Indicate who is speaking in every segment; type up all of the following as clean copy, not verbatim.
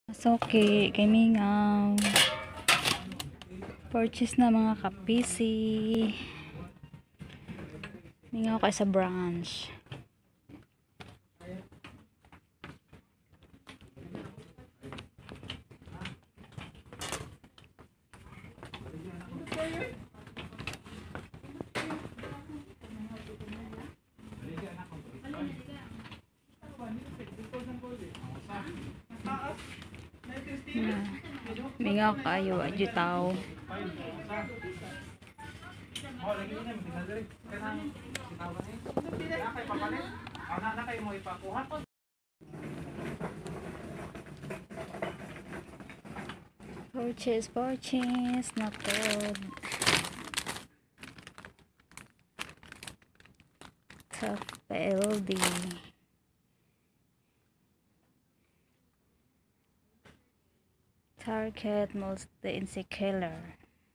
Speaker 1: Okay, kay Mingaw. Purchase na mga kapisi. Mingaw kay sa branch. Mingaw kayo adyo tao. Purchase na pod. Tough LD. Target multi killer.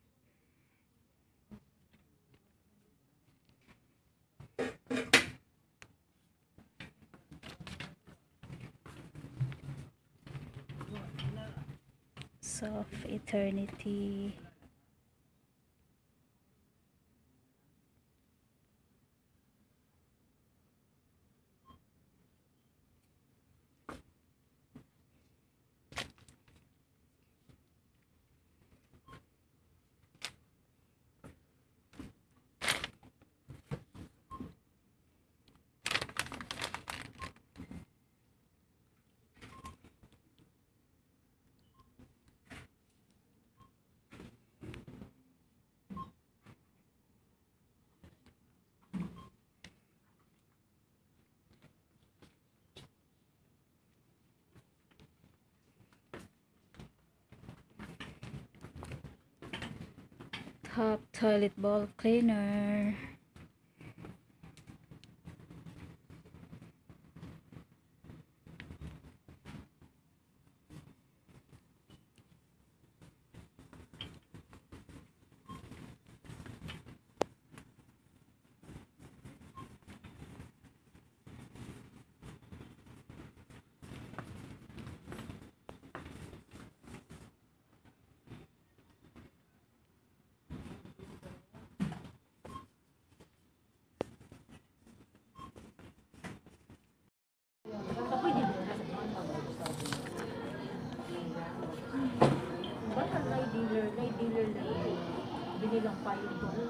Speaker 1: Soft Eternity. Top toilet bowl cleaner.
Speaker 2: Dealer na bili lang pa yung doon.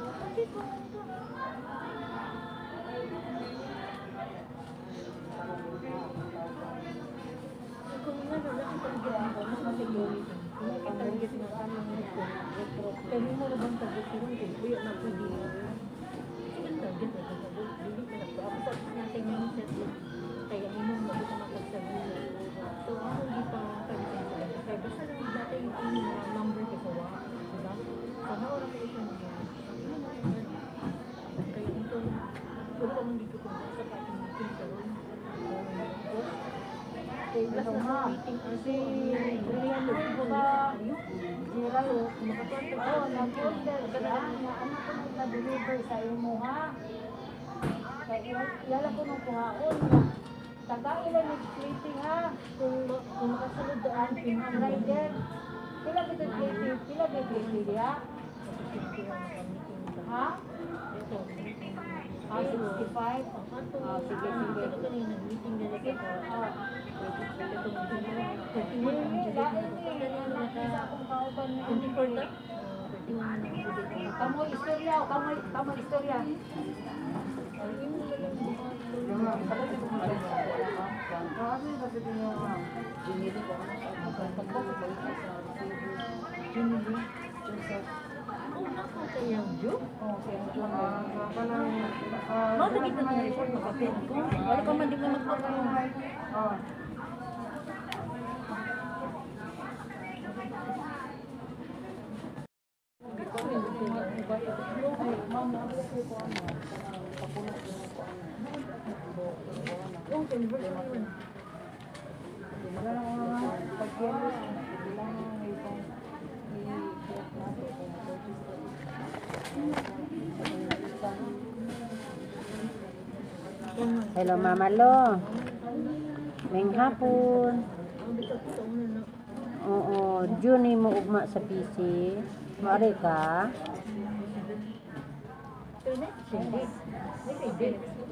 Speaker 2: Kung nga na nakitanggihan ko, mas masecurity. Kung nakitanggihan nga kami nito, kami mo na bang tagutin kung kuya na po dealer. Sinagtanggihan na ito tagutin. Hindi ka na po. Ako sa natin yung set lang. Kaya minum na ito makagsabihin. So, ako hindi pa kami sa kaya basta lang dati yung number ko sa wa. Sana wala ko siya niya. Kaya ito, wala ko nang dito kung sa pating meeting sa room. Kaya plus na meeting kasi Brian Lugo ka. Zero, makatuan ko. Nag-order siya. Anak ko na-deliver sa imo ha. Kaya yala ko nung kuhaon na. Taga-ilan nag-sleeping ha. Kung makasunod doon, pinang-rider. Pila ba ito sleeping? Pila ba ito sleeping ha? Ha? Ito. 65? Sige, sige. Ito kanina, nag-meeting na rin ako. Kamu istorya, kamu istorya. Mau kita report makapin ko. Wala ka man di mo magpapay.
Speaker 3: Hello Mama Lo. May hapon. video ni mo ugma sa PC. Mare ka.
Speaker 2: Pero next hindi. Next hindi.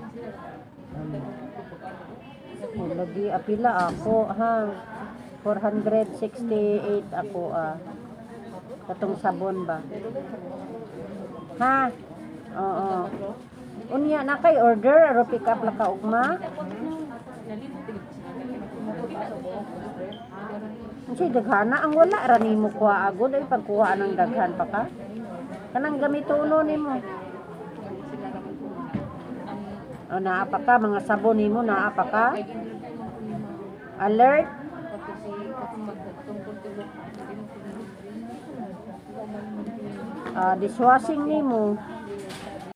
Speaker 3: Lagi apila ako ha. 468 ako katong sabon ba? Ha? Oo. Unya na kay order aro pick up la ka ugma. Kasi daghana ang wala ra nimo kuha agod ay pagkuha ng daghan pa ka. Kanang gamituno nimo. O naa pa ka mga sabon nimo naa pa ka. Alert. Dishwashing nimo.